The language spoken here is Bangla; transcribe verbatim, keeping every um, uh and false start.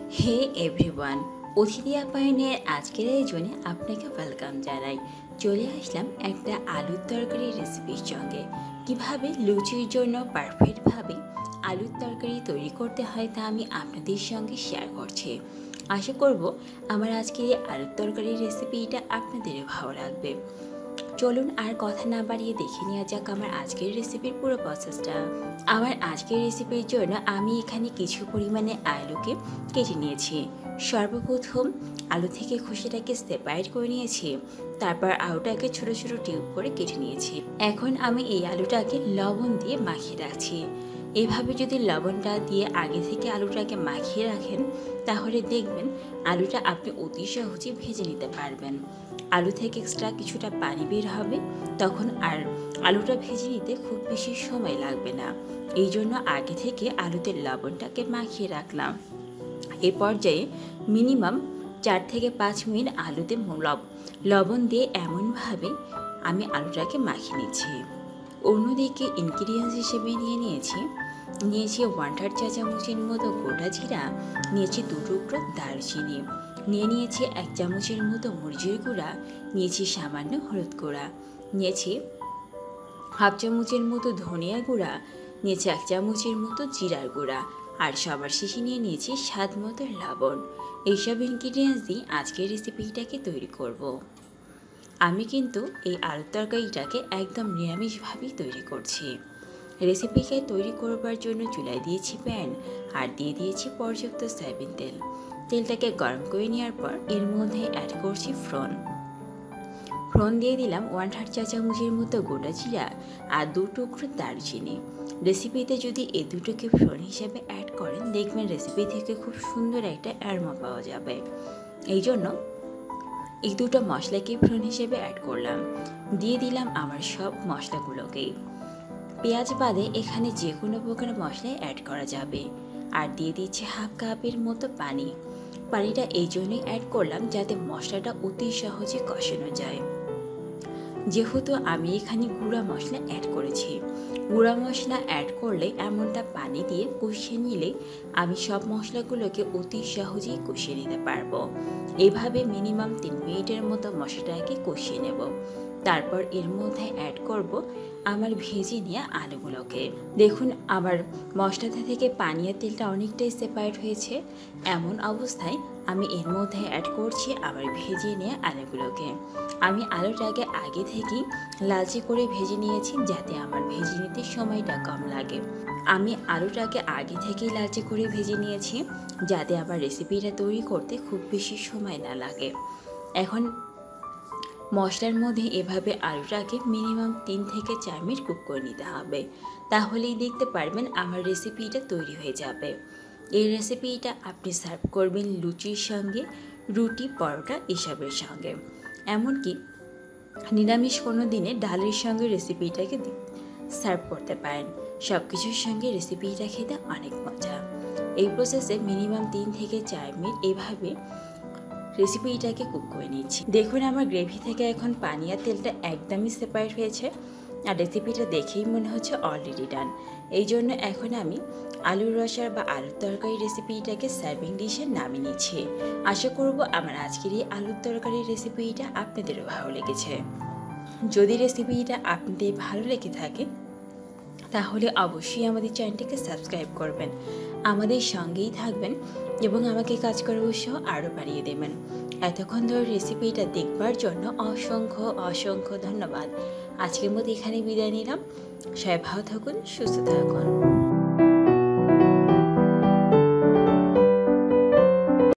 হে এভরিওয়ান, অতিথি আপ্যায়নের আজকের আয়োজনে আপনাকে ওয়েলকাম জানাই। চলে আসলাম একটা আলুর তরকারি রেসিপির সঙ্গে। কিভাবে লুচির জন্য পারফেক্টভাবে আলুর তরকারি তৈরি করতে হয় তা আমি আপনাদের সঙ্গে শেয়ার করছি। আশা করব আমার আজকের এই আলুর তরকারি রেসিপিটা আপনাদেরও ভালো লাগবে। চলুন আর কথা না বাড়িয়ে দেখে নেওয়া যাক আমার আজকের রেসিপির পুরো প্রসেসটা। আমার আজকের রেসিপির জন্য আমি এখানে কিছু পরিমাণে আলুকে কেটে নিয়েছি। সর্বপ্রথম আলু থেকে খোসাটাকে সেপারেট করে নিয়েছি, তারপর আলুটাকে ছোট ছোট টিউব করে কেটে নিয়েছি। এখন আমি এই আলুটাকে লবণ দিয়ে মাখিয়ে রাখছি। এভাবে যদি লবণটা দিয়ে আগে থেকে আলুটাকে মাখিয়ে রাখেন তাহলে দেখবেন আলুটা আপনি অতি সহজে ভেজে নিতে পারবেন। আলু থেকে এক্সট্রা কিছুটা পানি বের হবে, তখন আর আলুটা ভেজে নিতে খুব বেশি সময় লাগবে না। এই জন্য আগে থেকে আলুতে লবণটাকে মাখিয়ে রাখলাম। এ পর্যায়ে মিনিমাম চার থেকে পাঁচ মিনিট আলুতে লবণ দিয়ে এমনভাবে আমি আলুটাকে মাখিয়ে নিচ্ছি। অন্যদিকে ইনগ্রিডিয়েন্টস হিসেবে নিয়ে নিয়েছি নিয়েছি ওয়ান থার্ড চা চামচের মতো গোটা জিরা, নিয়েছি দু টুকরো দারচিনি, নিয়ে নিয়েছি এক চামচের মতো মরিচের গুঁড়া, নিয়েছি সামান্য হলুদ গুঁড়া, নিয়েছি হাফ চামচের মতো ধনিয়া গুঁড়া, নিয়েছি এক চামচের মতো জিরার গুঁড়া, আর সবার শেষে নিয়ে নিয়েছি স্বাদ মতো লবণ। এইসব ইনগ্রিডিয়েন্টস দিয়ে আজকের রেসিপিটাকে তৈরি করব। আমি কিন্তু এই আলুর তরকারিটাকে একদম নিরামিষভাবেই তৈরি করছি। রেসিপিকে তৈরি করবার জন্য চুলায় দিয়েছি প্যান আর দিয়ে দিয়েছি পর্যাপ্ত সয়াবিন তেল। তেলটাকে গরম করে নেওয়ার পর এর মধ্যে অ্যাড করছি ফোড়ন। ফোড়ন দিয়ে দিলাম ওয়ান থার্ড চা চামচের মতো গোটা জিরা আর দু টুকরো দারচিনি। রেসিপিতে যদি এই দুটোকে ফোড়ন হিসেবে অ্যাড করেন দেখবেন রেসিপি থেকে খুব সুন্দর একটা অ্যারোমা পাওয়া যাবে। এই জন্য এই দুটো মশলাকে ফোড়ন হিসেবে অ্যাড করলাম। দিয়ে দিলাম আমার সব মশলাগুলোকেই। পেঁয়াজ বাদে এখানে যে কোনো প্রকার মশলাই অ্যাড করা যাবে। আর দিয়ে দিচ্ছি হাফ কাপের মতো পানি। পানিটা এই জন্যই অ্যাড করলাম যাতে মশলাটা অতি সহজে কষানো যায়। যেহেতু আমি এখানে গুঁড়া মশলা অ্যাড করেছি, গুঁড়া মশলা অ্যাড করলে এমনটা পানি দিয়ে কষিয়ে নিলে আমি সব মশলাগুলোকে অতি সহজেই কষিয়ে নিতে পারবো। এইভাবে মিনিমাম তিন মিনিটের মতো মশলাটাকে কষিয়ে নেব। তারপর এর মধ্যে অ্যাড করব আমার ভেজে নেওয়া আলুগুলোকে। দেখুন আমার মশলাটা থেকে পানি আর তেলটা অনেকটাই সেপারেট হয়েছে। এমন অবস্থায় আমি এর মধ্যে অ্যাড করছি আমার ভেজে নেওয়া আলুগুলোকে। আমি আলুটাকে আগে থেকেই লালচে করে ভেজে নিয়েছি যাতে আমার ভেজে নিতে সময়টা কম লাগে। আমি আলুটাকে আগে থেকেই লালচে করে ভেজে নিয়েছি যাতে আমার রেসিপিটা তৈরি করতে খুব বেশি সময় না লাগে। এখন মশলার মধ্যে এভাবে আলুটাকে মিনিমাম তিন থেকে চার মিনিট কুক করে নিতে হবে, তাহলেই দেখতে পারবেন আমার রেসিপিটা তৈরি হয়ে যাবে। এই রেসিপিটা আপনি সার্ভ করবেন লুচির সঙ্গে, রুটি, পরোটা এসবের সঙ্গে, এমনকি নিরামিষ কোনো দিনে ডালের সঙ্গে রেসিপিটাকে সার্ভ করতে পারেন। সব কিছুর সঙ্গে রেসিপিটা খেতে অনেক মজা। এই প্রসেসে মিনিমাম তিন থেকে চার মিনিট এইভাবে রেসিপিটাকে কুক করে নিচ্ছি। দেখুন আমার গ্রেভি থেকে এখন পানি আর তেলটা একদমই সেপারেট হয়েছে আর রেসিপিটা দেখেই মনে হচ্ছে অলরেডি ডান। এই জন্য এখন আমি আলুর রসার বা আলুর তরকারি রেসিপিটাকে সার্ভিং ডিশে নামিয়ে নিচ্ছি। আশা করব আমার আজকের এই আলুর তরকারি রেসিপিটা আপনাদেরও ভালো লেগেছে। যদি রেসিপিটা আপনাদের ভালো লেগে থাকে তাহলে অবশ্যই আমাদের চ্যানেলটিকে সাবস্ক্রাইব করবেন, আমাদের সঙ্গেই থাকবেন এবং আমাকে কাজ করার উৎসাহ আরও বাড়িয়ে দেবেন। এতক্ষণ ধরে রেসিপিটা দেখবার জন্য অসংখ্য অসংখ্য ধন্যবাদ। আজকের মতো এখানে বিদায় নিলাম। সবাই ভালো থাকুন, সুস্থ থাকুন।